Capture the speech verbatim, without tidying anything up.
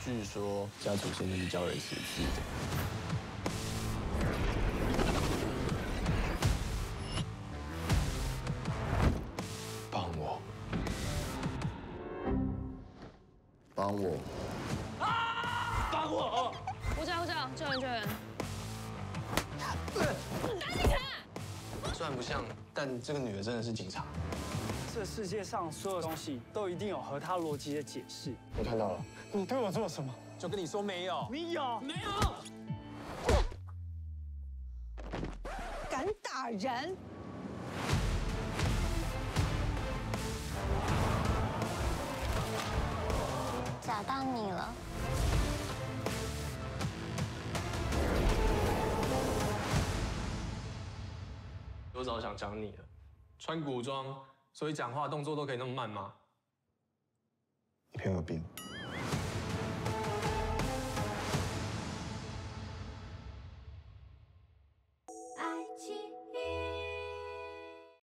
据说家祖先就是教人写字的。帮我，帮我， 啊！帮我！ 呼叫呼叫，救人救人！ 打警察！虽然不像，但这个女的真的是警察。 这世界上所有东西都一定有合它逻辑的解释。 我看到了， 你对我做什么？ 就跟你说没有。 你有？ 没有。 敢打人！ 找到你了。 我早想讲你了，穿古装。 所以讲话动作都可以那么慢吗？你偏有病。